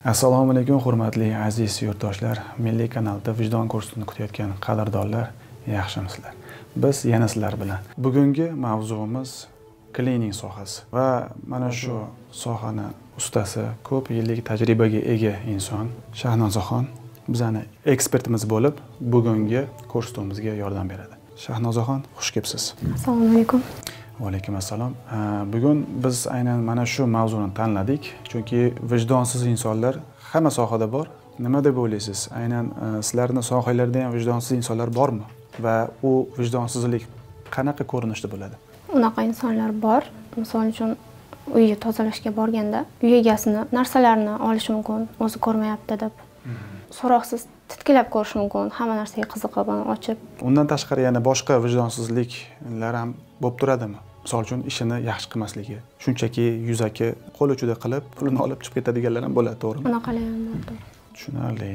Assalomu alaykum hurmatli aziz yurtdoshlar. Milliy kanalda vijdon kursini kutayotgan qadrdonlar, yaxshimisizlar? Biz yana sizlar bilan. Bugungi mavzuimiz cleaning sohasi va mana shu sohani ustasi, ko'p yillik tajribaga ega inson Shahnozaxon bizani ekspertimiz bo'lib, bugungi kursimizga yordam beradi. Shahnozaxon, xush kelibsiz. Assalomu alaykum. Va alaykum assalom. Bugun biz aynan mana shu mavzuni tanladik, chunki vijdonsiz insonlar hamma sohada bor. Nima deb o'ylaysiz? Aynan sizlarning sohalarda ham vijdonsiz insonlar bormi? Va u vijdonsizlik qanaqa ko'rinishda bo'ladi? Unaqa insonlar bor. Misol uchun uyni tozalashga borganda uy egasini narsalarini olishi mumkin, o'zi ko'rmayapti deb. So'roqsiz titkilab ko'rish mumkin, hamma narsaga qiziqib ochib. Undan tashqari yana boshqa vijdonsizliklar ham bo'lib turadimi? Misol uchun ishini yaxshi qilmasligi, shunchaki yuzaki qo'l uchida qilib, pulini olib chiqib ketadiganlar ham bo'ladi, to'g'rimi? Unaqalar ham bor. Tushunarli.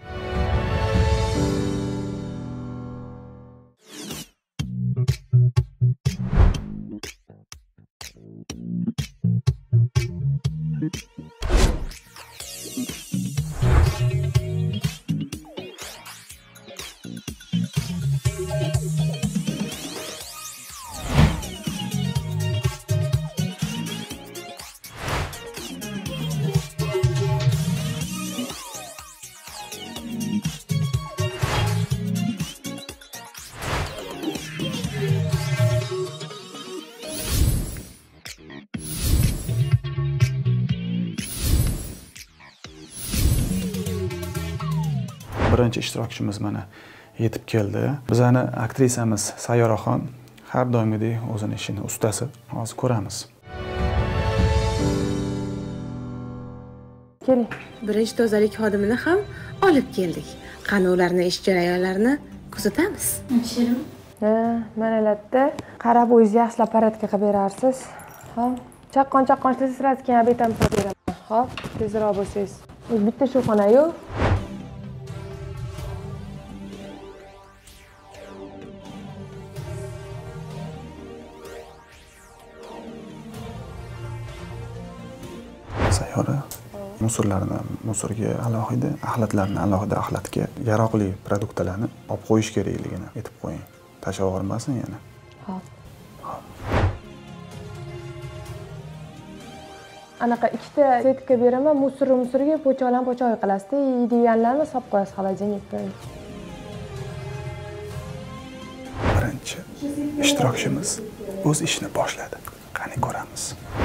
Birinchi ishtirokchimiz mana yetib keldi. Bizani aktrisamiz Sayyoraxon har doimgidek o'zining ishini ustasi. Hozir ko'ramiz. Keling. Birinchi tozalik xodimini ham olib keldik. Qani ularning ish jarayonlarini kuzatamiz. Shirin. Manalarda qarab o'zingiz yaxshilab paradga qilib berarsiz. Xo'p. Chaqqon ishlasangiz sirasi keyin obed ham qilib beraman. Xo'p, tezroq bo'lsangiz. Bitta shu xona-yu. Sayyora musorga alohida, axlatlarni alohida axlatga, yaroqli produktlarni olib qo'yish kerakligini aytib qo'ying. Tashlab yubormasin yana. Xo'p. Anaqa ikkita setka beraman, musorga po'choy qilasizda, yeydiganlarni solib qo'yasiz xolodilnikka. Birinchi ishtirokchimiz o'z ishini boshladi. Qani ko'ramiz.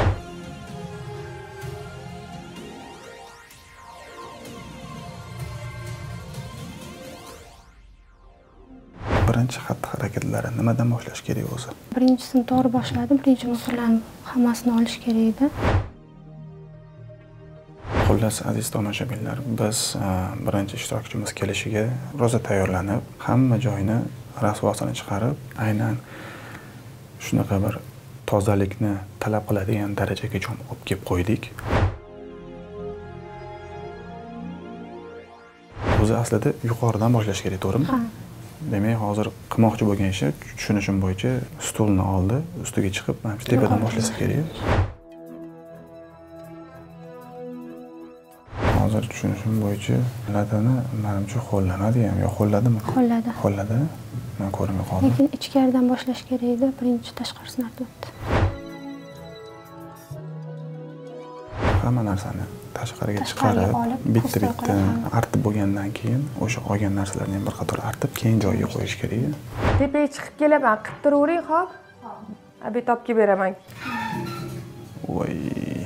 Birinchi xatti-harakatlari nimadan boshlash kerak o'zi? Birinchisini to'g'ri boshladim. Birinchi musorlarni hammasini olish kerak edi. Xullas, aziz tomoshabinlar, biz birinchi ishtirokchimiz kelishiga roza tayyorlanib, hamma joyni rasvosini chiqarib, aynan shunaqa bir tozalikni talab qiladigan darajagacha olib kelib qo'ydik. O'zi aslida yuqoridan boshlash kerak, to'g'rimi? Ha. Demak, hozir qilmoqchi bo'lgan ishi tushunishim bo'yicha stulni oldi, ustiga chiqib, mana shu tepadan boshlasa kerak. Hozir tushunishim bo'yicha latani menimcha qo'llanadi ham, yo qo'lladimi? Qo'lladi. Qo'lladi. Men ko'rmay qoldim. Lekin ichkaridan boshlash kerak edi. Birinchi tashqarisini artib o'tdi. Hamma narsani tashqariga chiqarib, bitta artib bo'lgandan keyin o'sha olgan narsalarni ham bir qator artib, keyin joyiga qo'yish kerak. Tepaga chiqib kelaman, qilib turavering, xo'p? Obed olib kelib beraman. Voy.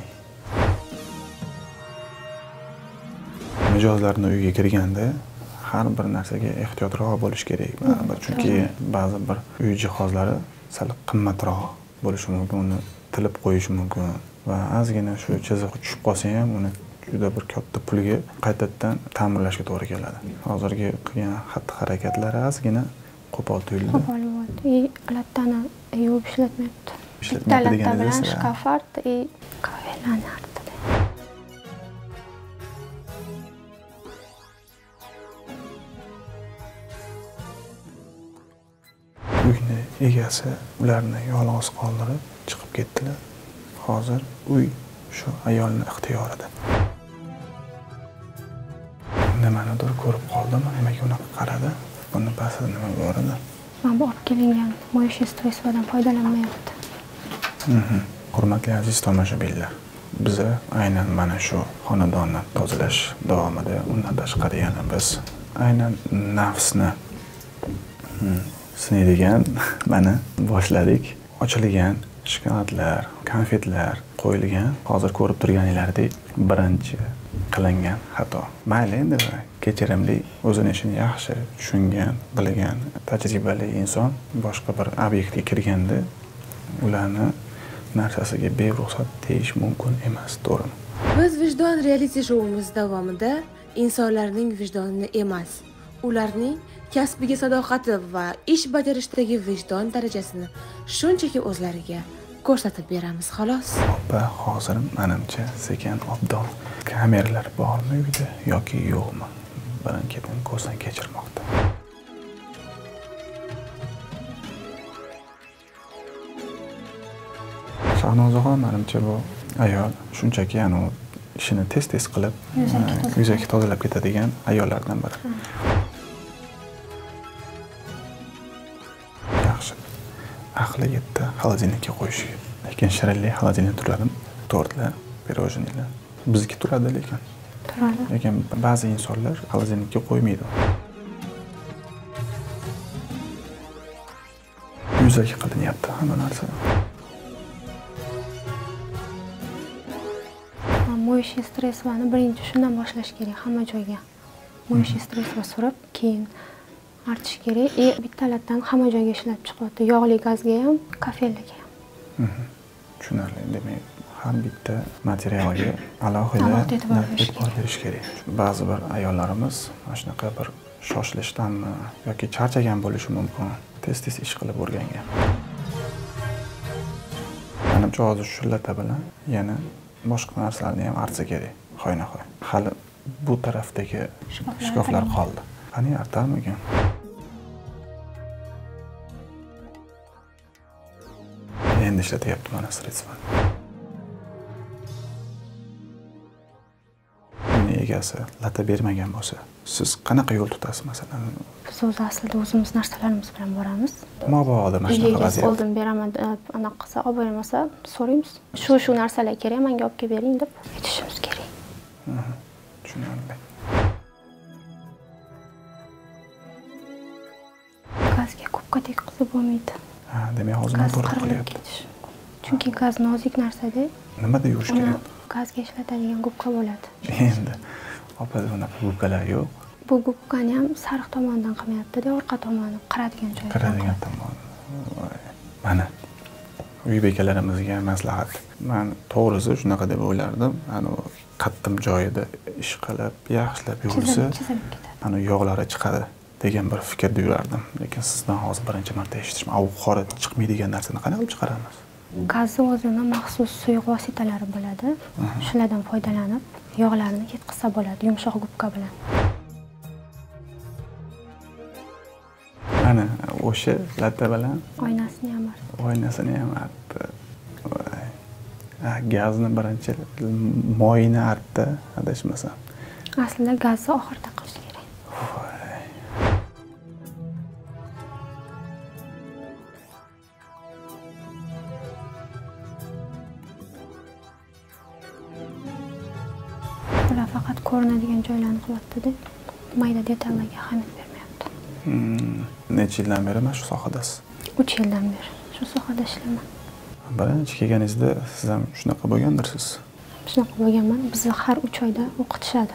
Mijozlarning uyiga kirganda har bir narsaga ehtiyotroq bo'lish kerak. Chunki ba'zi bir uy jihozlari sal qimmatroq bo'lishi mumkin, uni tilib qo'yish mumkin va ozgina shu chiziq tushib qolsa ham uni juda bir katta pulga qaytadan ta'mirlashga to'g'ri keladi. Hozirgi qilgan xatti-harakatlari ozgina qo'pol tuyuldi. Qo'pol bo'ldi. Latani yuvib ishlatmayapti. Ishlatmayapti Bitta latta bilan deganingiz shkaf artdi, kavellarni artdi. Uyni egasi ularni yolg'iz qoldirib chiqib ketdilar. Hozir uy shu ayolning ixtiyorida. nimanidir ko'rib qoldim. Demak, unaqa qaradi. Bundan pastida nima bor edi? Mana bu olib kelingan mo'ysha stresslardan foydalanmayapti. Hurmatli aziz tomoshabinlar, biz aynan mana shu xonadonni tozalash davomida undan tashqari yana biz aynan nafsni sinaydigan mana boshladik. Ochilgan shokoladlar, konfetlar qo'yilgan. Hozir ko'rib turganinglardek birinchi qilingan xato. Mayli endi kechirimli, o'zini ishini yaxshi tushungan, bilgan, tajribali inson boshqa bir obyektga kirganda ularni narsasiga beruxsat tegish mumkin emas, to'g'rimi? Biz vijdon reality showimiz davomida insonlarning vijdonini emas, ularning kasbiga sadoqati va ish bajarishdagi vijdon darajasini shunchaki o'zlariga ko'rsatib beramiz, xolos. Opa, hozir menimcha sekin obdon kameralar bormi uyda yoki yo'qmi? Birin-ketin ko'zdan kechirmoqda. Shahnozaxon menimcha bu ayol shunchaki ishini tez-tez qilib, yuzaki tozalab ketadigan ayollardan biri. Yaxshi. Aqli yetdi xolodilnikka qo'yishga. Lekin shirinlik xolodilnikda turadi, tortlar, pirojnilar. Bizniki turadi lekin. Turadi. Lekin ba'zi insonlar xolodilnikka qo'ymaydi. Yuzaki qilinyapti hamma narsa. Mo'ysha stresslarni birinchi shundan boshlash kerak hamma joyga. Mo'ysha stresslar surib, keyin artish kerak. Bittalardan hamma joyga ishlab chiqyapti. Yog'li gazga ham, kafellarga ham. Tushunarli. Demak, har bitta materialga alohida e'tibor berish kerak. Ba'zi bir ayollarimiz mana shunaqa bir shoshilishdanmi yoki charchagan bo'lishi mumkin. Tez-tez ish qilib o'rgangan. Menimcha hozir shu lata bilan yana boshqa narsalarni ham artsa kerak. Hoynahoy. Hali bu tarafdagi shkaflar qoldi. Qani artarmikan? Endi ishlatyapti mana sredstva. Uni egasi lata bermagan bo'lsa, siz qanaqa yo'l tutasiz masalan? Biz o'zi aslida o'zimiz narsalarimiz bilan boramiz. Mabodo mana shunaqa vaziyat. Oldin beraman deb anaqa qilsa, olib bermasa, so'raymiz. Shu narsalar kerak, menga olib kelib bering deb aytishimiz kerak. Tushunarli. Gazga kubka tekqizib bo'lmaydi. Ha, demak hozir noto'g'ri qilyapti. Chunki gaz nozik narsa-da. Nimada yurish kerak? Gazga ishlatadigan gubka bo'ladi. Endi opa unaqa gubkalar yo'q. Bu gubkani ham sariq tomondan qilmayapti-da, orqa tomoni qiradigan joydan. Qiradigan tomon. Mana uy bekalarimizga maslahat. Men to'g'risi shunaqa deb o'ylardim. Qattim joyida ish qilib, yaxshilab yurilsa, yog'lari chiqadi degan bir fikrda yurardim. Lekin sizdan hozir birinchi marta eshitishim. U qora chiqmaydigan narsani qanday olib chiqaramiz? Gazni o'zini maxsus suyuq vositalari bo'ladi. Shulardan foydalanib, yog'larni ketkizsa bo'ladi yumshoq gubka bilan. Mana o'sha latta bilan oynasini ham artdi. Oynasini ham artdi. Gazni birinchi moyini artdi, adashmasam. Aslida gazni oxirida qilish kerak. Ular faqat ko'rinadigan joylarni qilyapti-da, mayda detallarga ahamiyat bermayapti. Necha yildan beri mana shu sohadasiz? 3 yildan beri shu sohada ishlayman. Birinchi kelganingizda siz ham shunaqa bo'lgandirsiz? Shunaqa bo'lganman. Bizni har 3 oyda o'qitishadi.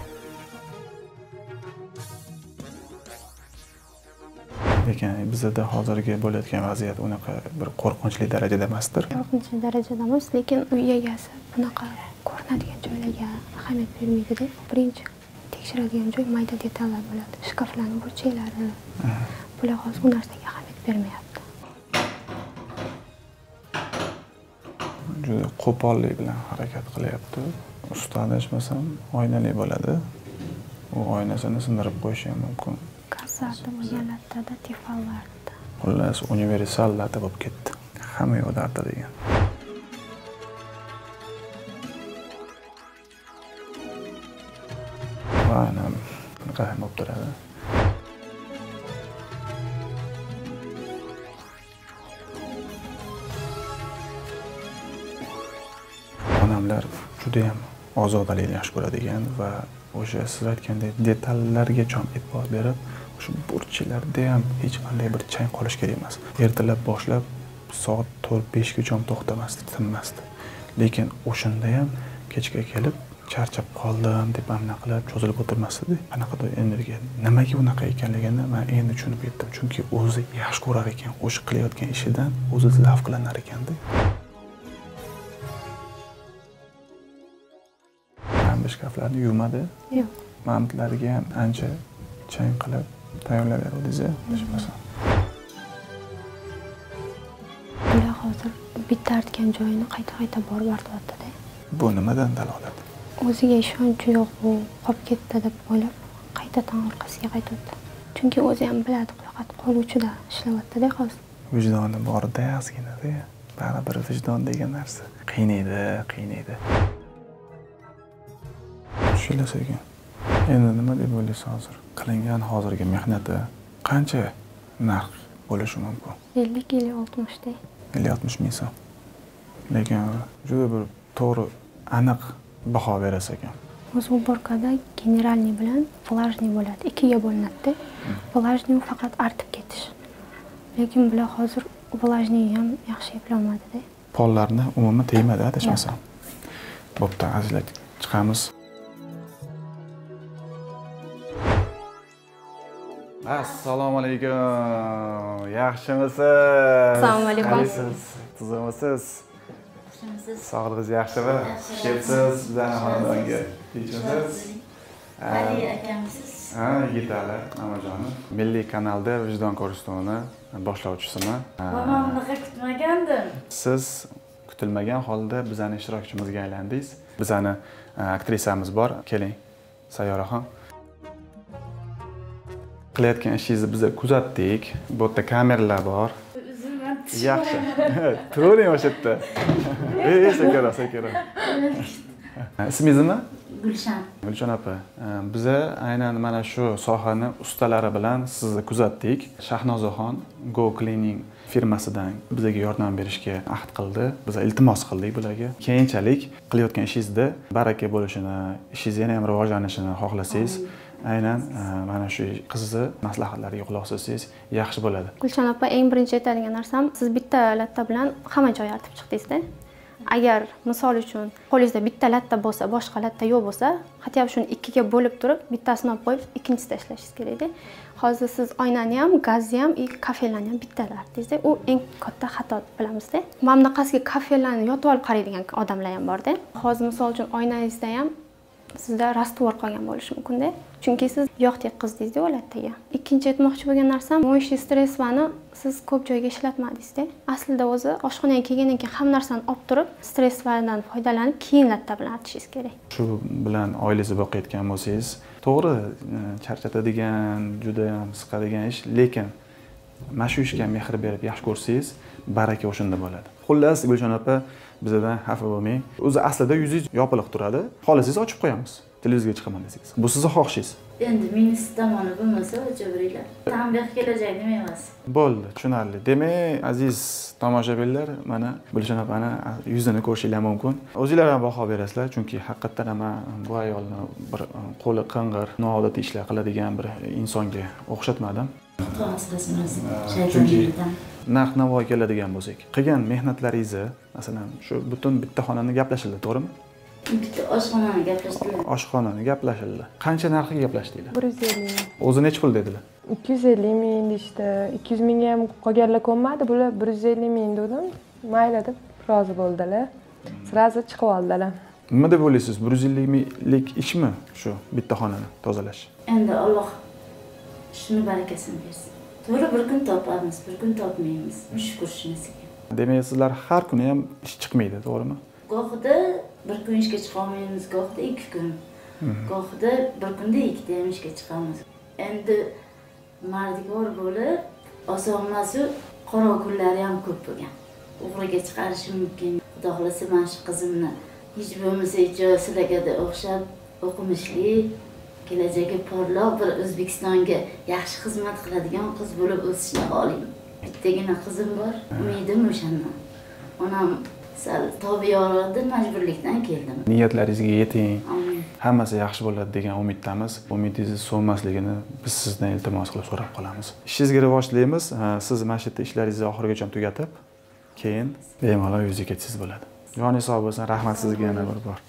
Lekin bizda hozirgi bo'layotgan vaziyat unaqa bir qo'rqinchli darajada emasdir. Qo'rqinchli darajada emas, lekin uy egasi bunaqa ko'rinadigan joylarga ahamiyat bermaydi-da. Birinchi tekshiradigan joy mayda detallar bo'ladi. Shkaflarning burchaklari. Bular hozir bu narsaga ahamiyat bermayapti. Juda qo'pollik bilan harakat qilyapti. Usta adashmasam oynali bo'ladi. U oynasini sindirib qo'yishi ham mumkin. Kassada bo'lgan lattada, tefallarda. Xullas, universal latta bo'lib ketdi. Hamma yoqda artadigan. Va Bunaqa bo'lib turadi. Onamlar juda ham ozodalikni yaxshi ko'radigan va o'sha siz aytgandek detallarga ham e'tibor berib, shu burchlarda ham hech qanday bir chang qolish kerak emas. Ertalab boshlab soat 4-5 gacha ham to'xtamasdi, tinmasdi. Lekin o'shanda ham kechga kelib charchab qoldim deb amna qilib cho'zilib o'tirmasdi. Qanaqadir energiya, nimaga unaqa ekanligini men endi tushunib yetdim. Chunki o'zi yaxshi ko'rar ekan, o'sha qilayotgan ishidan o'zi zavqlanar ekanda. Shkaflarni yuvmadi. Yo'q. Mamtlariga ham ancha chang qilib tayyorlab berdingiz, hechmasam. Ular hozir bitta artgan joyini qayta-qayta borib artyapti-da. Bu nimadan dalolat? O'ziga ishonchi yo'q, u qolib ketdi deb o'ylab, qaytadan orqasiga qaytibdi. Chunki o'zi ham biladi, faqat qo'l uchida ishlayapti-da hozir. Vijdoni bor-da, ozgina-da. Baribir vijdon degan narsa qiynaydi. Tushunasiz ekan. Endi nima deb o'ylaysiz hozir? Qilingan hozirgi mehnati qancha narx bo'lishi mumkin? 50-60 da. 50-60 ming so'm. Lekin juda bir to'g'ri, aniq baho berasiz ekan. O'z uborkada generalniy bilan vlajniy bo'ladi. Ikkiga bo'linadi. Vlajniy faqat artib ketish. Lekin bular hozir vlajniy ham yaxshi eplolmadi-da. Pollarni umuman tegmadi, adashmasam. Bo'pti, azizlar, chiqamiz. Assalomu alaykum. Yaxshimisiz? Assalomu alaykum. Qalaysiz? Tuzimisiz? Sog'lig'ingiz yaxshimi? Kelsiz, bizning xonadonga. Kechasiz? Ali akamisiz? Ha, Yigitali Amajonov. Milliy kanalda Vijdon ko'rsatuvini boshlovchisiman. Men bunaqa kutmagandim. Siz kutilmagan holda bizning ishtirokchimizga aylandingiz. Bizning aktrisamiz bor. Keling, Sayyoraxon. Qilayotgan ishingizni biz kuzatdik. Bu yerda kameralar bor. O'zimdan Yaxshi. Turing o'sha yerda. Sekara. Ismingiz nima? Gulshan. Gulshan opa, biz aynan mana shu sohani ustalari bilan sizni kuzatdik. Shahnozaxon Go Cleaning firmasidan bizga yordam berishga ahd qildi. Biz iltimos qildik bularga. Keyinchalik qilayotgan ishingizda baraka bo'lishini, ishingiz yana ham rivojlanishini xohlasangiz, aynan mana shu qizni maslahatlariga quloq solsangiz yaxshi bo'ladi. Gulshan opa, eng birinchi aytadigan narsam, siz bitta latta bilan hamma joy artib chiqdingiz-da. Agar misol uchun qo'lingizda bitta latta bo'lsa, boshqa latta yo'q bo'lsa, hatto shuni ikkiga bo'lib turib, bittasini olib qo'yib, ikkinchisida ishlashingiz kerak-da. Hozir siz oynani ham, gazni ham, kafelarni ham bittada artdingiz-da. U eng katta xato bilamizda. Mana bunaqasiga kafelarni yotib olib qaraydigan odamlar ham bor-da. Hozir misol uchun oynangizda ham sizda rastvor qolgan bo'lishi mumkin-da. Chunki siz yog' tekkizdiz-da o lattaga. Ikkinchi aytmoqchi bo'lgan narsam, mo'yshi stressvani siz ko'p joyga ishlatmadingiz-da. Aslida o'zi oshxonaga kelgandan keyin hamma narsani olib turib, stressvadan foydalanib, keyin latta bilan artishingiz kerak. Shu bilan oilangizni boqayotgan bo'lsangiz, to'g'ri, charchatadigan, juda ham siqadigan ish, lekin mana shu ishga mehr berib yaxshi ko'rsangiz, baraka o'shanda bo'ladi. Xullas, Gulshan opa, bizdan xafa bo'lmang. O'zi aslida yuzingiz yopiq turadi. Xohlasangiz ochib qo'yamiz. Televizorga chiqaman desangiz. Bu sizning xohishingiz. Endi minus tomoni bo'lmasa, o'chiringlar. Tanbeh kelajak nima emas. Bo'ldi, tushunarli. Demak, aziz tomoshabinlar, mana Gulshan opani yuzini ko'rishingiz mumkin. O'zingizlar ham baho berasizlar, chunki haqiqatan ham bu ayolni bir qo'li qing'ir, noodatiy ishlar qiladigan bir insonga o'xshatmadim. Chunki narx-navoga keladigan bo'lsak, qilgan mehnatlaringizni, masalan, shu butun bitta xonani gaplashildi, to'g'rimi? Bitta oshxonani gaplashdilar. Oshxonani gaplashildi. Qancha narxiga gaplashdinglar? 150 ming. O'zi necha pul dedilar? 250 ming deyishdi. 200 mingga ham qolganlar ko'nmadi. Bular 150 ming dedim. Mayli deb rozi bo'ldilar. Sirazi chiqib oldilar. Nima deb o'ylaysiz? 150 minglik ishmi shu bitta xonani tozalash? Endi Alloh shuni barakasini bersin. To'g'ri, bir kun topamiz, bir kun topmaymiz. Shukr shunisiga. Demak, sizlar har kuni ham ish chiqmaydi, to'g'rimi? Gohida bir kun ishga chiqa olmaymiz, gohida 2 kun. Gohida bir kunda 2 ta ham ishga chiqamiz. Endi mardikor bo'lib, oson emas-ku, qora kunlari ham ko'p bo'lgan. O'g'riga chiqarishi mumkin. Xudo xolasa mana shu qizimni hech bo'lmasa sizlarga o'xshab o'qimishli, kelajagi porloq bir O'zbekistonga yaxshi xizmat qiladigan qiz bo'lib o'sishni xohlayman. Bittagina qizim bor, umidim o'shandan. Onam sal tobiyordi, majburlikdan keldim. Niyatlaringizga yeting. Amin. Hammasi yaxshi bo'ladi degan umiddamiz. Umidingiz so'nmasligini biz sizdan iltimos qilib so'rab qolamiz. Ishingizga rivoj tilaymiz. Siz mana shu yerda ishlaringizni oxirigacha tugatib, keyin bemalol uyingizga ketsangiz bo'ladi. Joningiz sog' bo'lsin. Rahmat sizga yana bir bor.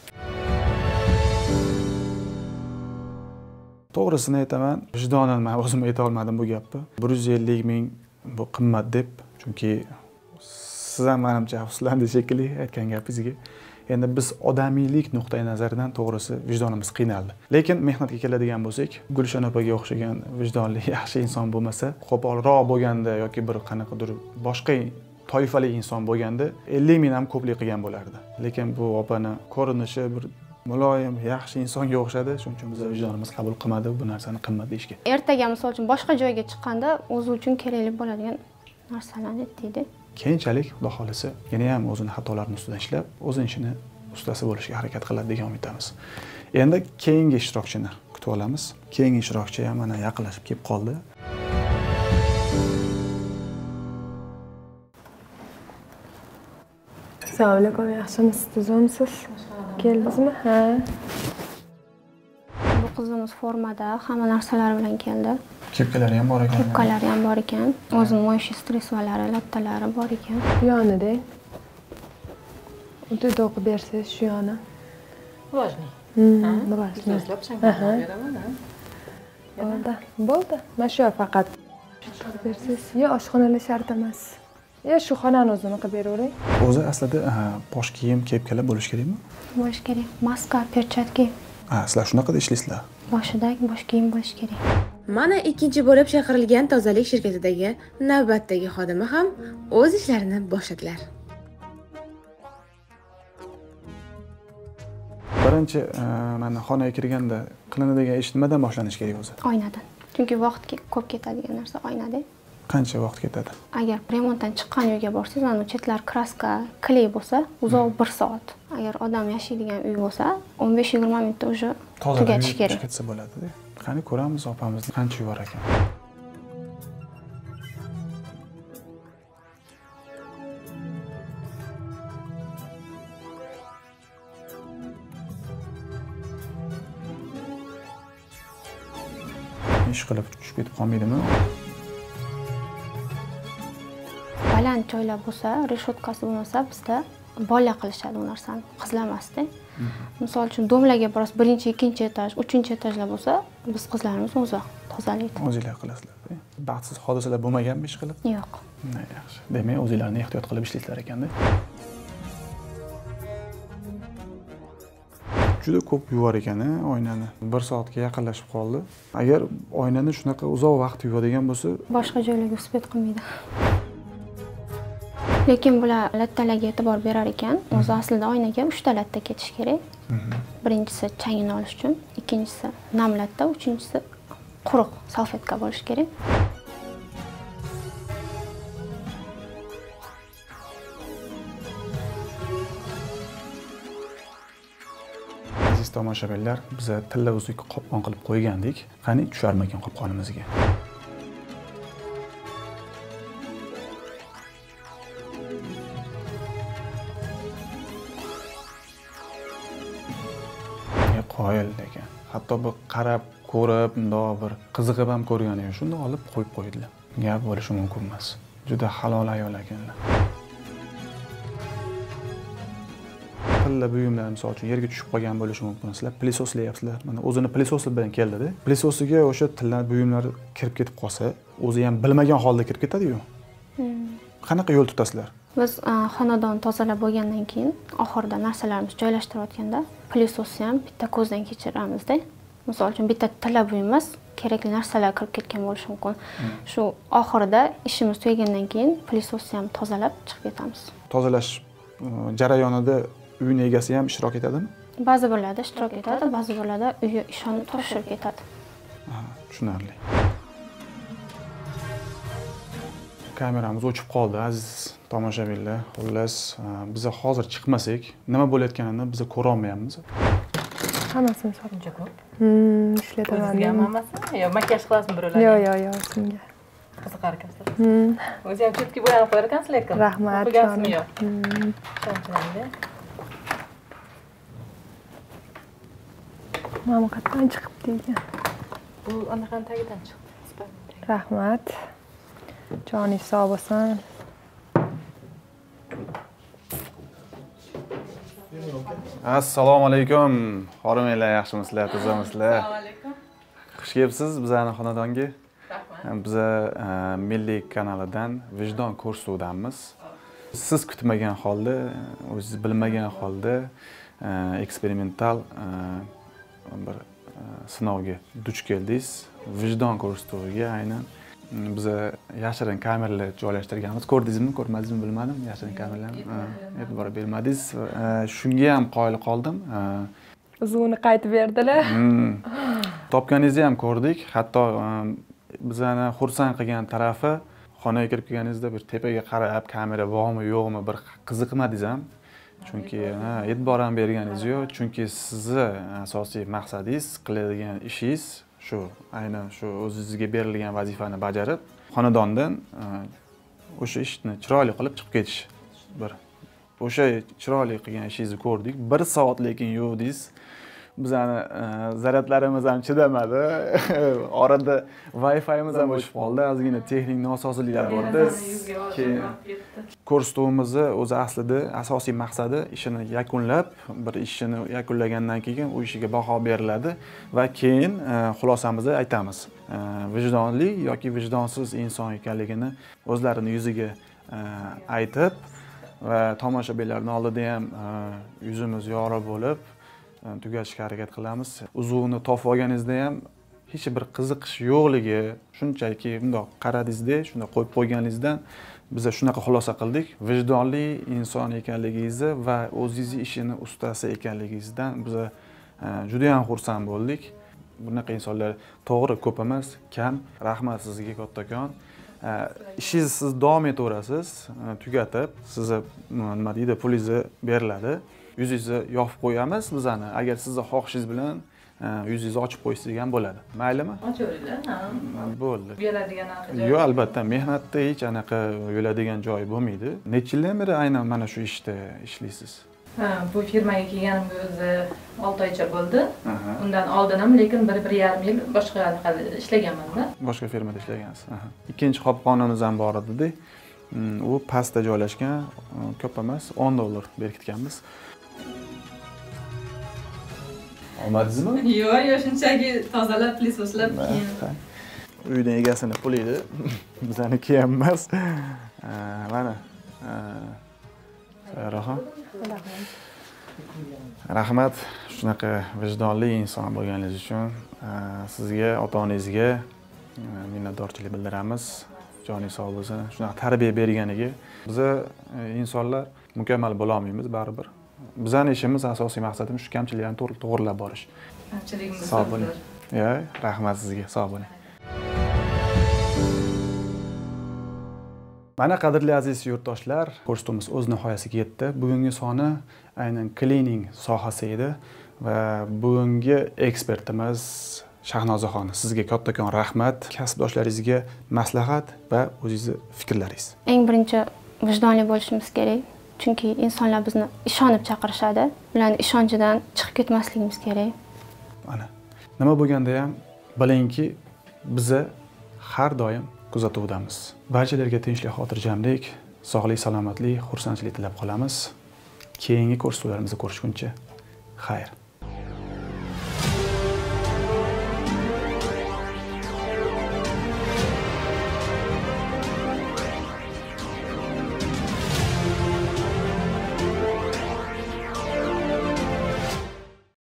To'g'risini aytaman, vijdonan men o'zim ayta olmadim bu gapni. 150 ming bu qimmat deb, chunki siz ham menimcha afsuslandingiz shekilli aytgan gapingizga. Endi biz odamiylik nuqtai nazaridan to'g'risi vijdonimiz qiynaldi. Lekin mehnatga keladigan bo'lsak, Gulshan opaga o'xshagan vijdonli yaxshi inson bo'lmasa, qo'polroq bo'lganda yoki bir qanaqadir boshqa toifali inson bo'lganda 50 ming ham ko'plik qilgan bo'lardi. Lekin bu opani ko'rinishi bir muloyim, yaxshi insonga o'xshadi, shuning uchun biz vijdonimiz qabul qilmadi bu narsani qimmat deyishga. Ertaga misol uchun boshqa joyga chiqqanda o'zi uchun kerakli bo'ladigan narsalarni aytdi. Keyinchalik Xudo xolisa yana ham o'zini xatolarini ustidan ishlab, o'zini ishini ustasi bo'lishga harakat qiladi degan umiddamiz. Endi keyingi ishtirokchini kutib olamiz. Keyingi ishtirokchi ham mana yaqinlashib kelib qoldi. Assalomu alaykum, yaxshimisiz, tuzimsiz? Keldingizmi? Ha. Bu qizimiz formada, hamma narsalari bilan keldi. Kepkalari ham bor ekan. Kepkalari ham bor ekan. O'zini mo'yish stresvalari, lattalari bor ekan. Yonida. O'tida o'qib bersangiz shu yoni. Важный. Важный. Izlab sangar beraman. Bo'ldi. Mana shu faqat qilib bersangiz, yo oshxonalar shart emas. Ya shu xonani o'zini qilib beravering. O'zi aslida bosh kiyim, kepkalar bo'lish kerakmi? Bo'lish kerak. Maska, perchatki. Sizlar shunaqada ishlaysizlar. Boshidagi bosh kiyim bo'lish kerak. Mana ikkinchi bo'lib chaqirilgan tozalik shirkatidagi navbatdagi xodima ham o'z ishlarini boshladilar. Birinchi mana xonaga kirganda qilinadigan ish nimadan boshlanishi kerak o'zi? Oynadan. Chunki vaqt ko'p ketadigan narsa oynada. Qancha vaqt ketadi? Agar remontdan chiqqan uyga borsangiz, mana chetlar kraska, kley bo'lsa, uzoq 1 soat. Agar odam yashaydigan uy bo'lsa, 15-20 minutda уже tugatish kerak. Ketsa bo'ladi-da. Qani ko'ramiz opamizni qancha yuvar ekan. Ish qilib tushib ketib qolmaydimi? Baland joylar bo'lsa, reshotkasi bo'lmasa, bizda bola qilishadi u narsani, qizlamasda. Misol uchun domlarga borasiz, 1-2 etaj, 3-etajlar bo'lsa, biz qizlarimiz o'zi tozalaydi. O'zinglar qilasizlar-da. Baxtsiz hodisalar bo'lmaganmi ish qilib? Yo'q. Yaxshi. Demak, o'zinglarni ehtiyot qilib ishlaysizlar ekan-da. Juda ko'p yuvar ekan oynani. 1 soatga yaqinlashib qoldi. Agar oynani shunaqa uzoq vaqt yuvadigan bo'lsa, boshqa joylarga uspet qilmaydi. Lekin bular lattalarga e'tibor berar ekan, o'zi aslida oynaga 3 ta latta ketish kerak. Birinchisi changini olish uchun, ikkinchisi nam latta, uchinchisi quruq salfetka bo'lish kerak. Aziz tomoshabinlar, biz tilla uzuk qopqon qilib qo'ygandik. Qani tusharmagan qopqonimizga. Qoyil ekan. Hatto bir qarab, ko'rib, bundoq bir qiziqib ham ko'rgani yo'q. Shunda olib qo'yib qo'ydilar. Gap bo'lishi mumkin emas. Juda halol ayol ekanlar. Tilla buyumlar misol uchun yerga tushib qolgan bo'lishi mumkin. Sizlar plisoslayapsizlar. Mana o'zini plisosi bilan keldi-da. Plisosiga o'sha tilla buyumlar kirib ketib qolsa, o'zi ham bilmagan holda kirib ketadi-yu. Qanaqa yo'l tutasizlar? Biz xonadon tozalab bo'lgandan keyin oxirida narsalarimizni joylashtirayotganda plisosni ham bitta ko'zdan kechiramiz-da. Misol uchun bitta tilla buyum emas, kerakli narsalar kirib ketgan bo'lishi mumkin. Shu oxirida ishimiz tugagandan keyin plisosni ham tozalab chiqib ketamiz. Tozalash jarayonida uyning egasi ham ishtirok etadimi? Ba'zi birlarda ishtirok etadi, ba'zi birlarda uyi ishonib topshirib ketadi. Tushunarli. Kameramiz o'chib qoldi, aziz tomoshabinlar. Xullas, biz hozir chiqmasak, nima bo'layotganini biz ko'ra olmayapmiz. Hammasini sotib. Uncha ko'p. Ishlataman. O'zizga ham hammasini? Yo, makiyaj qilasizmi birovlarga? Yo'q, o'zimga. Qiziqar ekansizlar. O'zi ham chetga bo'yanib qo'yar ekansiz lekin. Rahmat. O'qigansizmi yo'q? Ishonchilamda. Mana qayerdan chiqibdi ekan. Bu anaqani tagidan chiqdi. Rahmat. Joningiz sog' bo'lsin. Assalomu alaykum. Xormanglar, yaxshimisizlar, tuzamisizlar? Assalomu alaykum. Xush kelibsiz bizani xonadonga. Rahmat. Biz Milliy kanalidan vijdon kursudamiz. Siz kutmagan holda, o'zingiz bilmagan holda eksperimental bir sinovga duch keldingiz. Vijdon kursudiga aynan biz yashirin kameralar joylashtirganmiz. Ko'rdingizmi, ko'rmadingizmi bilmadim. Yashirin kameralarni e'tibor bermadingiz. Shunga ham qoyil qoldim. Uzuni qaytib berdilar. Topganingizni ham ko'rdik. Hatto bizani xursand qilgan tarafi xonaga kirib kelganingizda bir tepaga qarab, kamera bormi, yo'qmi bir qiziqmadingiz ham. Chunki e'tibor ham berganingiz yo'q. Chunki sizni asosiy maqsadingiz, qiladigan ishingiz shu, aynan shu o'zingizga berilgan vazifani bajarib, xonadondan o'sha ishni chiroyli qilib chiqib ketish. Bir o'sha chiroyli qilgan ishingizni ko'rdik. 1 soat lekin yuvdingiz. Bizani zaryadlarimiz ham chidamadi. Orada Wi-Fi'miz ham o'chib qoldi. Ozgina texnik nosozliklar bo'ldi. Keyin kursimizni o'zi aslida asosiy maqsadi ishini yakunlab, bir ishini yakunlagandan keyin u ishiga baho beriladi va keyin xulosamizni aytamiz. Vijdonli yoki vijdonsiz inson ekanligini o'zlarini yuziga aytib va tomoshabinlarning oldida ham yuzimiz yorug' bo'lib tugatishga harakat qilamiz. Uzuvni topib olganingizda ham hech bir qiziqish yo'qligi, shunchaki bundoq qaradingizda, shunda qo'yib qo'yganingizdan biz shunaqa xulosa qildik. Vijdonli inson ekanligingizni va o'zingizni ishini ustasi ekanligingizdan biz juda ham xursand bo'ldik. Bunaqa insonlar to'g'ri ko'p emas, kam. Rahmat sizga kattakon. Ishingizni siz davom etaverasiz, tugatib, sizni nima deydi, pulingizni beriladi. Yuzingizni yopib qo'yamiz bizani. Agar sizni xohishingiz bilan yuzingizni ochib qo'ysangiz ham bo'ladi. Maylimi? Ochaveringlar. Bo'ldi. Uyaladigan joy. Yo'q, albatta, mehnatda hech anaqa uyaladigan joyi bo'lmaydi. Necha yildan beri aynan mana shu ishda ishlaysiz? Bu firmaga kelganimga o'zi 6 oycha bo'ldi. Undan oldin ham lekin 1-1,5 yil boshqa ishlaganman-da. Boshqa firmada ishlagansiz. Ikkinchi qopqonimiz ham bor edi. U pastda joylashgan, ko'p emas, $10 berkitganmiz. Olmadingizmi? Yo'q, shunchaki tozalab, plisvoslab keyin. Uyning egasini puli edi. Bizaniki ham emas. Mana. Sayroxon. Rahmat shunaqa vijdonli inson bo'lganingiz uchun. Sizga, ota-onangizga minnatdorchilik bildiramiz. Joningiz sog' bo'lsin. Shunaqa tarbiya berganiga. Biz insonlar mukammal bo'la olmaymiz baribir. Bizning ishimiz asosiy maqsadimiz shu kamchiliklarni to'g'rilab borish. Kamchiligimizni sog' bo'ling. Rahmat sizga, sog' bo'ling. Mana qadrli aziz yurtdoshlar, kursimiz o'z nihoyasiga yetdi. Bugungi soni aynan cleaning sohasi edi va bugungi ekspertimiz Shahnozaxon, sizga kattakon rahmat. Kasbdoshlaringizga maslahat va o'zingizni fikrlaringiz. Eng birinchi vijdonli bo'lishimiz kerak. Chunki insonlar bizni ishonib chaqirishadi. Ularning ishonchidan chiqib ketmasligimiz kerak. Mana nima bo'lganda ham bilingki, biz har doim kuzatuvdamiz. Barchalarga tinchlik, xotirjamlik, sog'lik, salomatlik, xursandchilik tilab qolamiz. Keyingi kurslarimizni ko'rishguncha xayr.